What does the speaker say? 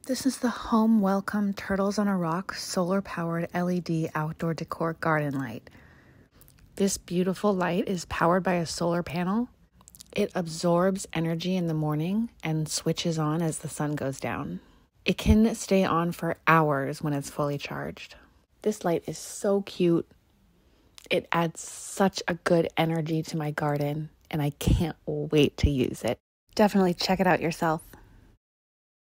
This is the Home Welcome Turtles on a Rock solar-powered LED outdoor decor garden light. This beautiful light is powered by a solar panel. It absorbs energy in the morning and switches on as the sun goes down. It can stay on for hours when it's fully charged. This light is so cute. It adds such a good energy to my garden, and I can't wait to use it. Definitely check it out yourself.